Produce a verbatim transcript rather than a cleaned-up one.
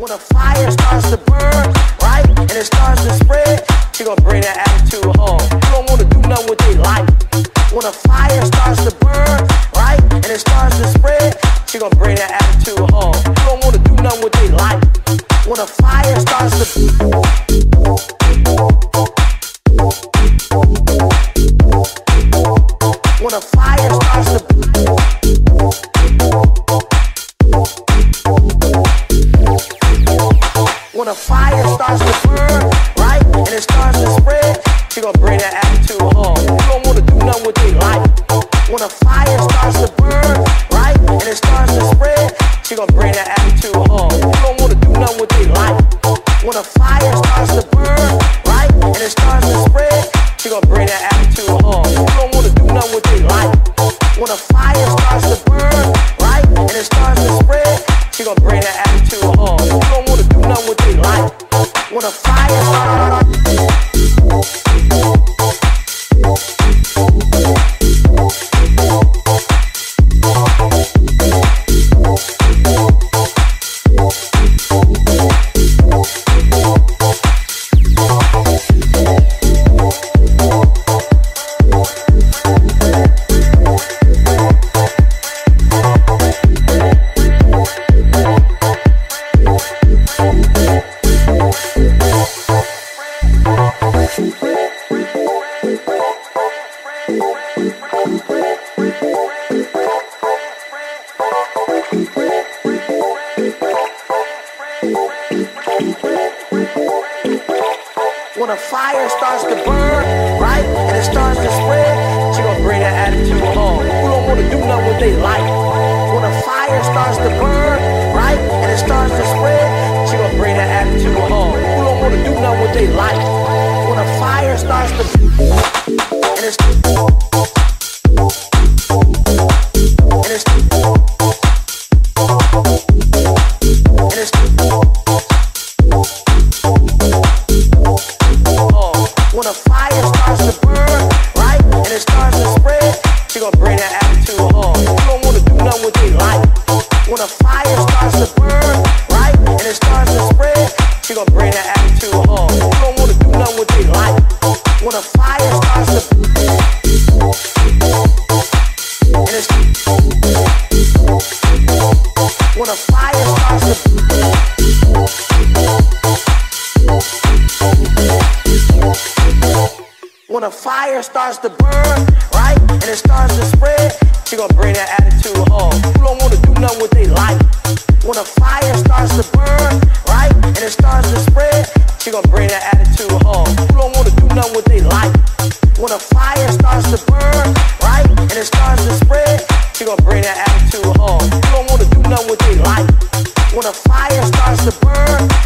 When a fire starts to burn, right, and it starts to spread, she gonna bring that attitude home. You don't wanna do nothing with their life. When a fire starts to burn, right, and it starts to spread, she gonna bring that attitude home. You don't wanna do nothing with their life. When a fire starts to When a fire starts to When a fire starts to burn, right, and it starts to spread, she gonna bring that attitude home. You don't wanna do nothing with their life. When a fire starts to burn, right, and it starts to spread, she gonna bring that attitude home. You don't wanna do nothing with their life. When a fire starts to burn, right, and it starts to spread, she gonna bring that attitude home. You don't wanna do nothing with their life. When a fire starts to burn, right, and it starts to spread, she gonna bring that attitude home. You don't wanna do nothing with their life. When a fire starts When a fire starts to burn, right, and it starts to spread, she gonna bring that attitude home. Who don't wanna do nothing with their life? When a fire starts to burn, right, and it starts to spread, she gonna bring that attitude home. Who don't wanna do nothing with their life? When a fire starts to and it's and it's and it's When a fire starts to burn, right, and it starts to spread, she gonna bring that attitude home. You don't wanna do nothing with their life. When a fire starts to burn, right, and it starts to spread, she gonna bring that attitude home. You don't wanna do nothing with their life. When a fire starts to and it's when a fire starts to When a fire starts to burn, right, and it starts to spread, she gonna bring that attitude home. You don't wanna do nothing with their life. When a fire starts to burn, right, and it starts to spread, she gonna bring that attitude home. You don't wanna do nothing with their life. When a fire starts to burn, right, and it starts to spread, she gonna bring that attitude home. You don't wanna do nothing with their life. When a fire starts to burn,